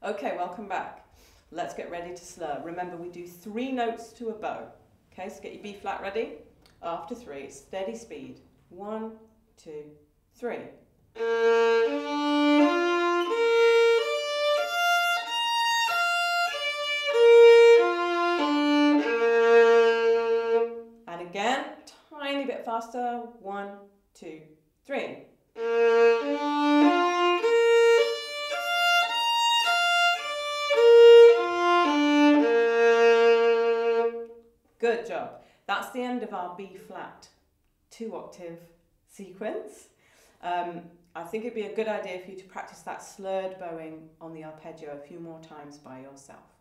Okay, welcome back. Let's get ready to slur. Remember, we do 3 notes to a bow. Okay, so get your B flat ready. After 3, steady speed. 1, 2, 3. And again, tiny bit faster. 1, 2, 3. Good job. That's the end of our B flat 2-octave sequence. I think it'd be a good idea for you to practice that slurred bowing on the arpeggio a few more times by yourself.